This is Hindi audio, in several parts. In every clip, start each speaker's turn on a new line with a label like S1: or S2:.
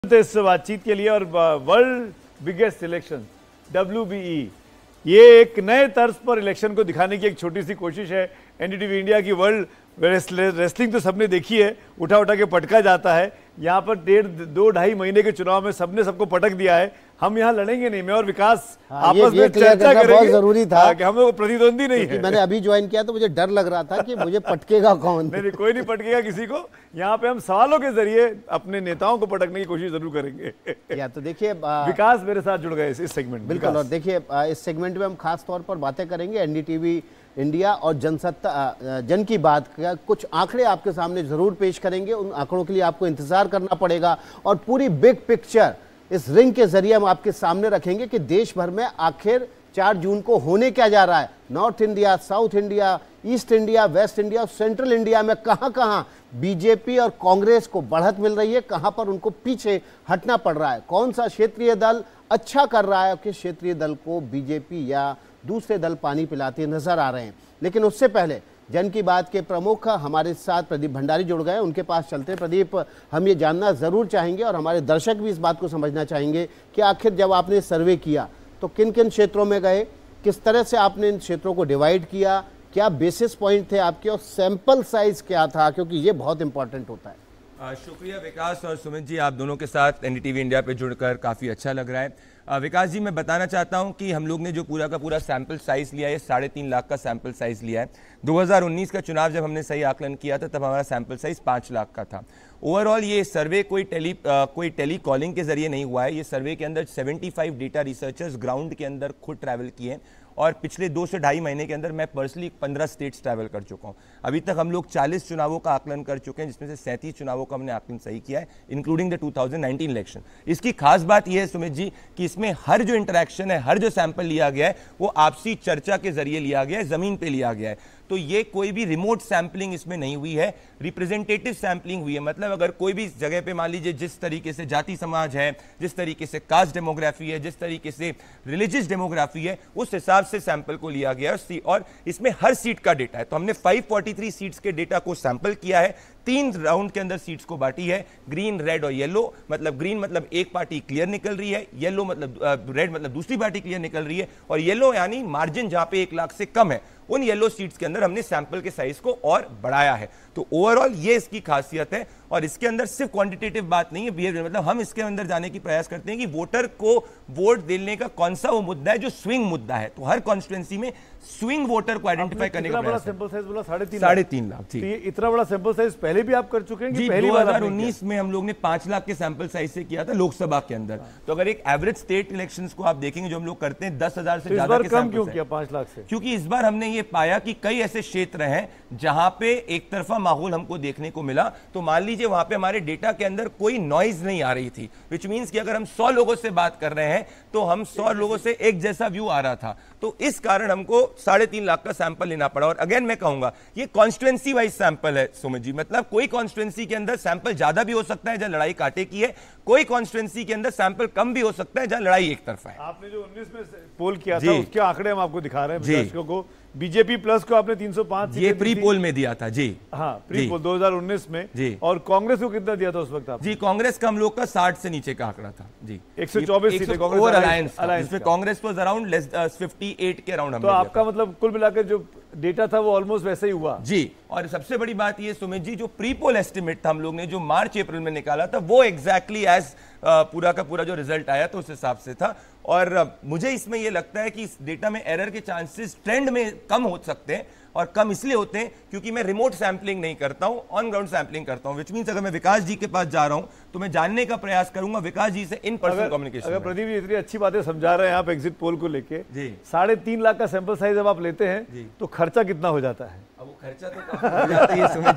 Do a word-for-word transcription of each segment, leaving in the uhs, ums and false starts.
S1: इस बातचीत के लिए। और world biggest election W B E, ये एक नए तर्ज पर इलेक्शन को दिखाने की एक छोटी सी कोशिश है। एनडीटीवी इंडिया की वर्ल्ड रेसलिंग तो सबने देखी है, उठा उठा के पटका जाता है। यहाँ पर डेढ़ दो ढाई महीने के चुनाव में सबने सबको पटक दिया है। हम यहाँ लड़ेंगे नहीं, मैं और विकास
S2: हाँ,
S1: आपस
S2: ये,
S1: में चर्चा करेंगे।
S2: बहुत जरूरी था
S1: कि हम लोग प्रतिद्वंदी नहीं है।
S2: मैंने अभी ज्वाइन किया तो मुझे डर लग रहा था कि मुझे पटकेगा कौन।
S1: नहीं नहीं, कोई नहीं पटकेगा किसी को। यहाँ पे हम सवालों के जरिए अपने नेताओं को पटकने की कोशिश जरूर करेंगे।
S2: या तो देखिए,
S1: विकास मेरे साथ जुड़ गए इस सेगमेंट में।
S2: बिल्कुल, और देखिए इस सेगमेंट में हम खास तौर पर बातें करेंगे एनडीटीवी इंडिया और जनसत्ता जन की बात का कुछ आंकड़े आपके सामने जरूर पेश करेंगे। उन आंकड़ों के लिए आपको इंतजार करना पड़ेगा और पूरी बिग पिक्चर इस रिंग के जरिए हम आपके सामने रखेंगे कि देश भर में आखिर चार जून को होने क्या जा रहा है। North India, south India, east India, west India, central India में कहां कहां बीजेपी और कांग्रेस को बढ़त मिल रही है, कहां पर उनको पीछे हटना पड़ रहा है, कौन सा क्षेत्रीय दल अच्छा कर रहा है, किस क्षेत्रीय दल को बीजेपी या दूसरे दल पानी पिलाते नजर आ रहे हैं। लेकिन उससे पहले जन की बात के प्रमुख हमारे साथ प्रदीप भंडारी जुड़ गए, उनके पास चलते हैं। प्रदीप, हम ये जानना जरूर चाहेंगे और हमारे दर्शक भी इस बात को समझना चाहेंगे कि आखिर जब आपने सर्वे किया तो किन किन क्षेत्रों में गए, किस तरह से आपने इन क्षेत्रों को डिवाइड किया, क्या बेसिस पॉइंट थे आपके और सैंपल साइज क्या था, क्योंकि ये बहुत इंपॉर्टेंट होता है।
S3: आ, शुक्रिया विकास और सुमित जी, आप दोनों के साथ एनडीटीवी इंडिया पे जुड़कर काफ़ी अच्छा लग रहा है। आ, विकास जी, मैं बताना चाहता हूं कि हम लोग ने जो पूरा का पूरा सैंपल साइज लिया है, साढ़े तीन लाख का सैंपल साइज लिया है। दो हज़ार उन्नीस का चुनाव जब हमने सही आकलन किया था तब हमारा सैंपल साइज पाँच लाख का था। ओवरऑल ये सर्वे कोई टेली आ, कोई टेली कॉलिंग के जरिए नहीं हुआ है। ये सर्वे के अंदर पचहत्तर डेटा रिसर्चर्स ग्राउंड के अंदर खुद ट्रैवल किए और पिछले दो से ढाई महीने के अंदर मैं पर्सनली पंद्रह स्टेट्स ट्रैवल कर चुका हूं। अभी तक हम लोग चालीस चुनावों का आकलन कर चुके हैं, जिसमें से सैंतीस चुनावों का हमने आकलन सही किया है, इंक्लूडिंग द दो हज़ार उन्नीस इलेक्शन। इसकी खास बात यह है सुमित जी कि इसमें हर जो इंटरेक्शन है, हर जो सैंपल लिया गया है, वो आपसी चर्चा के जरिए लिया गया है, जमीन पे लिया गया है। तो ये कोई भी रिमोट सैंपलिंग इसमें नहीं हुई है, रिप्रेजेंटेटिव सैंपलिंग हुई है। मतलब अगर कोई भी जगह पे मान लीजिए जिस तरीके से जाति समाज है, जिस तरीके से कास्ट डेमोग्राफी है, जिस तरीके से रिलीजियस डेमोग्राफी है, उस हिसाब से सैंपल को लिया गया है और इसमें हर सीट का डेटा है। तो हमने पाँच सौ तैंतालीस सीट्स के डेटा को सैंपल किया है, तीन राउंड के अंदर सीट्स को बांटी है, ग्रीन, रेड और येलो। मतलब ग्रीन मतलब एक पार्टी क्लियर निकल रही है, येलो मतलब रेड मतलब दूसरी पार्टी क्लियर निकल रही है, और येलो यानी मार्जिन जहां पे एक लाख से कम है, उन येलो सीट्स के अंदर हमने सैंपल के साइज को और बढ़ाया है। तो ओवरऑल ये इसकी खासियत है। और इसके अंदर सिर्फ क्वांटिटेटिव बात नहीं है, बिहेवियर, मतलब हम इसके अंदर जाने की प्रयास करते हैं कि वोटर को वोट देने का कौन सा वो मुद्दा है जो स्विंग मुद्दा है। तो हर कॉन्स्टिट्यूंसी में स्विंग वोटर को आइडेंटिफाई करने का प्रयास।
S1: सैंपल साइज बोला साढ़े तीन
S3: साढ़े तीन लाख।
S1: तो ये इतना बड़ा सैंपल साइज पहले भी आप कर चुके हैं कि
S3: जी?
S1: पहली
S3: दो
S1: बार
S3: हज़ार उन्नीस में हम लोग ने पांच लाख के सैंपल साइज से किया था लोकसभा के अंदर। तो अगर एक एवरेज स्टेट इलेक्शंस को आप देखेंगे जो हम लोग करते हैं दस हजार से
S1: तो
S3: ज्यादा
S1: के कम क्यों किया पांच लाख से?
S3: क्योंकि इस बार हमने ये पाया कि कई ऐसे क्षेत्र हैं जहां पे एक तरफा माहौल हमको देखने को मिला। तो मान लीजिए वहां पे हमारे डेटा के अंदर कोई नॉइज नहीं आ रही थी, विच मींस कि अगर हम सौ लोगों से बात कर रहे हैं तो हम सौ लोगों से एक जैसा व्यू आ रहा था। तो इस कारण हमको साढ़े तीन लाख का सैंपल लेना पड़ा। और अगेन मैं कहूंगा ये कॉन्स्टिट्यूएंसी वाइज सैंपल है सुमित जी। मतलब कोई कॉन्स्टिट्यूएंसी के अंदर सैंपल ज्यादा भी हो सकता है जहां लड़ाई कांटे की है, कोई कॉन्स्टिट्यूएंसी के अंदर सैंपल कम भी हो सकता है जहां लड़ाई एक तरफा है।
S1: आपने जो उन्नीस में पोल किया था उसके आंकड़े हम आपको दिखा रहे हैं दर्शकों को। बीजेपी प्लस को आपने तीन सौ पाँच
S3: ये प्री पोल में दिया था जी।
S1: हाँ, प्री पोल दो हज़ार उन्नीस में जी। और कांग्रेस को कितना दिया था उस वक्त आप?
S3: जी, कांग्रेस का हम लोग का साठ से नीचे का आंकड़ा था जी।
S1: एक सौ चौबीस सीटें कांग्रेस
S3: अलायंस, जिसमें कांग्रेस वाज अराउंड लेस अट्ठावन के अराउंड।
S1: तो आपका मतलब कुल मिलाकर जो डेटा था वो ऑलमोस्ट वैसे ही हुआ
S3: जी। और सबसे बड़ी बात ये सुमित जी, जो प्री पोल एस्टिमेट था हम लोग ने जो मार्च अप्रैल में निकाला था, वो एग्जैक्टली एज पूरा का पूरा जो रिजल्ट आया था उस हिसाब से था। और मुझे इसमें यह लगता है कि इस डेटा में एरर के चांसेस ट्रेंड में कम हो सकते हैं, और कम इसलिए होते हैं क्योंकि मैं रिमोट सैंपलिंग नहीं करता हूं, ऑन ग्राउंड सैंपलिंग करता हूं। विच मींस अगर मैं विकास जी के पास जा रहा हूं तो मैं जानने का प्रयास करूंगा विकास जी से इन पर्सन कम्युनिकेशन।
S1: अगर प्रदीप जी इतनी अच्छी बातें समझा रहे हैं आप एग्जिट पोल को लेके, साढ़े तीन लाख का सैंपल साइज जब आप लेते हैं तो खर्चा कितना हो जाता है?
S3: अब वो खर्चा तो काफी हो जाता है सुमित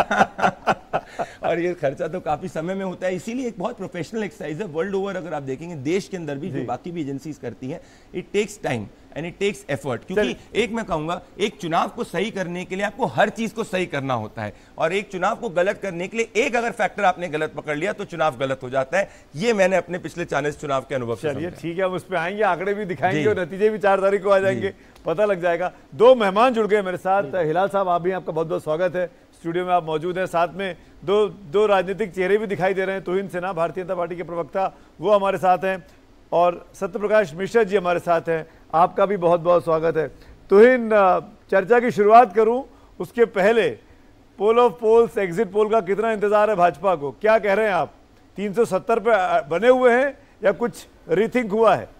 S3: जी। और ये खर्चा तो काफी समय में होता है, इसीलिए एक बहुत प्रोफेशनल एक्सरसाइज है। वर्ल्ड ओवर अगर आप देखेंगे देश के अंदर भी जो बाकी भी एजेंसीज करती हैं, it takes time and it takes effort. क्योंकि एक मैं कहूंगा एक चुनाव को सही करने के लिए आपको हर चीज को सही करना होता है, और एक चुनाव को गलत करने के लिए एक अगर फैक्टर आपने गलत पकड़ लिया तो चुनाव गलत हो जाता है। ये मैंने अपने पिछले चालीस चुनाव के अनुभव से
S1: समझा। ठीक है, हम उस पर आएंगे, आंकड़े भी दिखाएंगे और नतीजे भी चार तारीख को आ जाएंगे, पता लग जाएगा। दो मेहमान जुड़ गए मेरे साथ। हिलाल साहब, आप भी, आपका बहुत बहुत स्वागत है। स्टूडियो में आप मौजूद हैं। साथ में दो दो राजनीतिक चेहरे भी दिखाई दे रहे हैं। तुहिन सिन्हा भारतीय जनता पार्टी के प्रवक्ता, वो हमारे साथ हैं, और सत्यप्रकाश मिश्रा जी हमारे साथ हैं। आपका भी बहुत बहुत स्वागत है। तुहिन, चर्चा की शुरुआत करूं उसके पहले poll of polls, exit poll का कितना इंतजार है भाजपा को? क्या कह रहे हैं आप? तीन सौ सत्तर पे बने हुए हैं या कुछ रीथिंक हुआ है?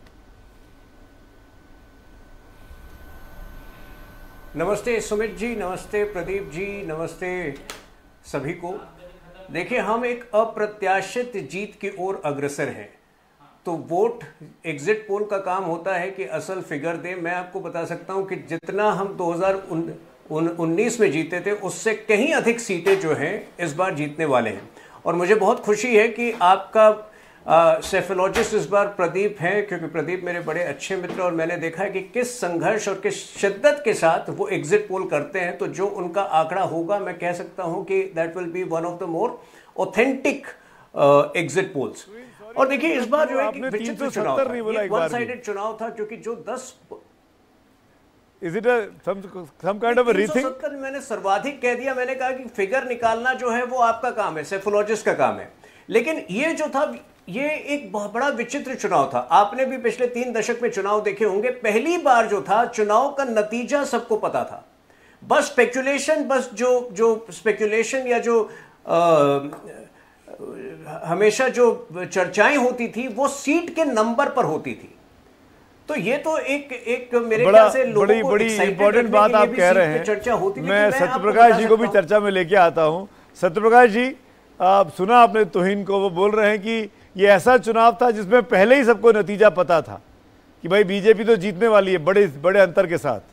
S4: नमस्ते सुमित जी, नमस्ते प्रदीप जी, नमस्ते सभी को। देखिए, हम एक अप्रत्याशित जीत की ओर अग्रसर हैं। तो वोट, एग्जिट पोल का काम होता है कि असल फिगर दे। मैं आपको बता सकता हूं कि जितना हम दो हज़ार उन्नीस में जीते थे उससे कहीं अधिक सीटें जो हैं इस बार जीतने वाले हैं। और मुझे बहुत खुशी है कि आपका सेफोलॉजिस्ट इस बार प्रदीप है, क्योंकि प्रदीप मेरे बड़े अच्छे मित्र, और मैंने देखा है कि किस संघर्ष और किस शिद्दत के साथ वो एग्जिट पोल करते हैं। तो जो उनका आंकड़ा होगा, मैं कह सकता हूं कि that will be one of the more authentic exit polls. और देखिए, इस बार जो है कि विचित्र चुनाव था, ये वन साइडेड चुनाव था, क्योंकि जो दस
S1: Is it a some some kind of a rethink?
S4: तीन सौ सत्तर मैंने सर्वाधिक कह दिया। मैंने कहा कि फिगर निकालना जो है वो आपका काम है, सेफोलॉजिस्ट का काम है। लेकिन ये जो था, ये एक बहुत बड़ा विचित्र चुनाव था। आपने भी पिछले तीन दशक में चुनाव देखे होंगे। पहली बार जो था, चुनाव का नतीजा सबको पता था। बस स्पेकुलेशन, बस जो जो स्पेकुलेशन या जो आ, हमेशा जो चर्चाएं होती थी वो सीट के नंबर पर होती थी। तो ये तो एक एक मेरे ख्याल से लोगों
S1: बड़ी
S4: को
S1: बड़ी इंपॉर्टेंट बात आप कह रहे हैं।
S4: चर्चा होती थी।
S1: मैं सत्यप्रकाश जी को भी चर्चा में लेके आता हूं। सत्यप्रकाश जी, आप सुना आपने तुहिन को, वो बोल रहे हैं कि ये ऐसा चुनाव था जिसमें पहले ही सबको नतीजा पता था कि भाई बीजेपी तो जीतने वाली है बड़े बड़े अंतर के साथ।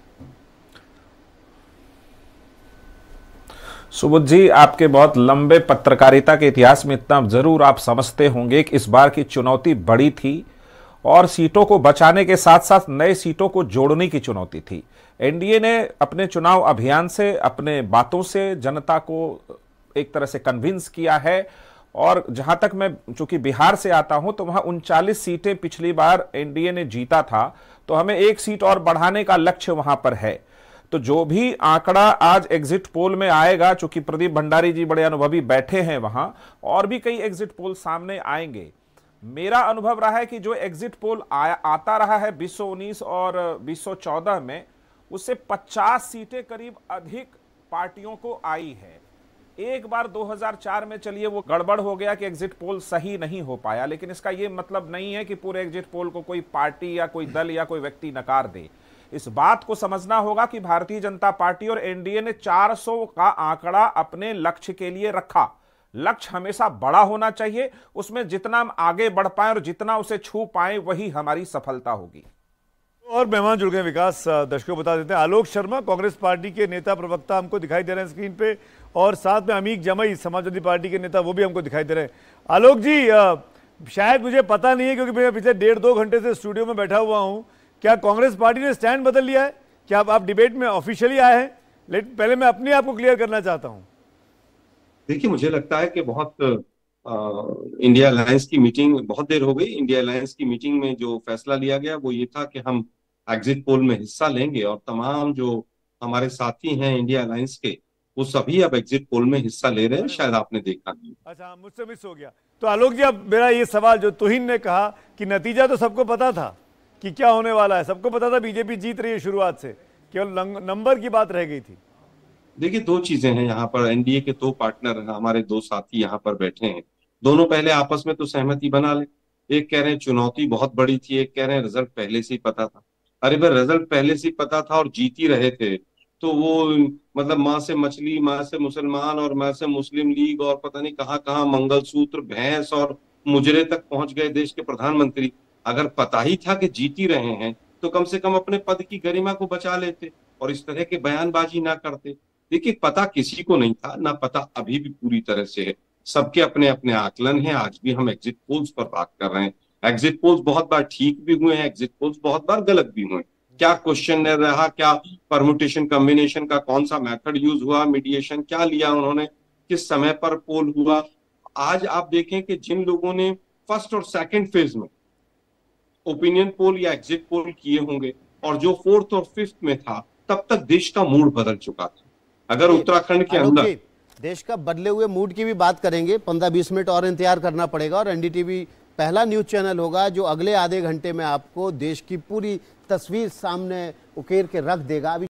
S5: सुबोध जी, आपके बहुत लंबे पत्रकारिता के इतिहास में इतना जरूर आप समझते होंगे कि इस बार की चुनौती बड़ी थी और सीटों को बचाने के साथ साथ नए सीटों को जोड़ने की चुनौती थी। एनडीए ने अपने चुनाव अभियान से, अपने बातों से जनता को एक तरह से कन्विंस किया है। और जहां तक मैं चूंकि बिहार से आता हूं, तो वहां उनचालीस सीटें पिछली बार एनडीए ने जीता था, तो हमें एक सीट और बढ़ाने का लक्ष्य वहां पर है। तो जो भी आंकड़ा आज एग्जिट पोल में आएगा, चूंकि प्रदीप भंडारी जी बड़े अनुभवी बैठे हैं वहां, और भी कई एग्जिट पोल सामने आएंगे। मेरा अनुभव रहा है कि जो एग्जिट पोल आया आता रहा है बीस सौ उन्नीस और बीस सौ चौदह में, उससे पचास सीटें करीब अधिक पार्टियों को आई है। एक बार दो हज़ार चार में चलिए वो गड़बड़ हो गया कि एग्जिट पोल सही नहीं हो पाया, लेकिन इसका ये मतलब नहीं है कि पूरे एग्जिट पोल को कोई पार्टी या कोई दल या कोई व्यक्ति नकार दे। इस बात को समझना होगा कि भारतीय जनता पार्टी और एनडीए ने चार सौ का आंकड़ा अपने लक्ष्य के लिए रखा। लक्ष्य हमेशा बड़ा होना चाहिए, उसमें जितना हम आगे बढ़ पाए और जितना उसे छू पाए वही हमारी सफलता होगी।
S1: और मेहमान जुड़ गए विकास, दर्शकों बता देते हैं, आलोक शर्मा कांग्रेस पार्टी के नेता प्रवक्ता हमको दिखाई दे रहे हैं स्क्रीन पे, और साथ में अमीक जमई समाजवादी पार्टी के नेता, वो भी हमको दिखाई दे रहे हैं। आलोक जी, आ, शायद मुझे पता नहीं है क्योंकि मैं पिछले डेढ़ दो घंटे से स्टूडियो में बैठा हुआ हूँ, क्या कांग्रेस पार्टी ने स्टैंड बदल लिया है? क्या आप, आप डिबेट में ऑफिशियली आए हैं? लेकिन पहले मैं अपने आप को क्लियर करना चाहता हूँ।
S6: देखिए, मुझे लगता है कि बहुत आ, इंडिया अलायंस की मीटिंग, बहुत देर हो गई। इंडिया अलायंस की मीटिंग में जो फैसला लिया गया वो ये था कि हम एग्जिट पोल में हिस्सा लेंगे, और तमाम जो हमारे साथी हैं इंडिया अलायंस के, वो सभी अब एग्जिट पोल में हिस्सा ले रहे हैं। शायद आपने देखा नहीं।
S1: अच्छा, मुझसे मिस हो गया। तो आलोक जी, अब मेरा ये सवाल, जो तुहिन ने कहा कि नतीजा तो सबको पता था कि क्या होने वाला है, सबको पता था बीजेपी जीत रही है शुरुआत से, केवल नंबर की बात रह गई थी।
S6: देखिए, दो चीजें हैं यहाँ पर। एनडीए के दो पार्टनर हैं, हमारे दो साथी यहाँ पर बैठे हैं। दोनों पहले आपस में तो सहमति बना ले। एक कह रहे हैं चुनौती बहुत बड़ी थी, एक कह रहे हैं रिजल्ट पहले से ही पता था। अरे भाई, रिजल्ट पहले से ही पता था और जीत ही रहे थे, तो वो मतलब माँ से मछली, माँ से मुसलमान और माँ से मुस्लिम लीग और पता नहीं कहाँ कहाँ मंगलसूत्र, भैंस और मुजरे तक पहुंच गए देश के प्रधानमंत्री। अगर पता ही था कि जीत ही रहे हैं तो कम से कम अपने पद की गरिमा को बचा लेते और इस तरह के बयानबाजी ना करते। देखिए, पता किसी को नहीं था, ना पता अभी भी पूरी तरह से है। सबके अपने अपने आकलन हैं। आज भी हम एग्जिट पोल्स पर बात कर रहे हैं। एग्जिट पोल्स बहुत बार ठीक भी हुए हैं, एग्जिट पोल्स बहुत बार गलत भी हुए। क्या क्वेश्चन रहा, क्या परमुटेशन कॉम्बिनेशन का कौन सा मेथड यूज हुआ, मीडिएशन क्या लिया उन्होंने, किस समय पर पोल हुआ। आज आप देखें कि जिन लोगों ने फर्स्ट और सेकंड फेज में ओपिनियन पोल या एग्जिट पोल किए होंगे और जो फोर्थ और फिफ्थ में था, तब तक देश का मूड बदल चुका था। अगर उत्तराखंड के अंदर
S2: देश का बदले हुए मूड की भी बात करेंगे। पंद्रह बीस मिनट और इंतजार करना पड़ेगा और एनडीटीवी पहला न्यूज चैनल होगा जो अगले आधे घंटे में आपको देश की पूरी तस्वीर सामने उकेर के रख देगा। अभी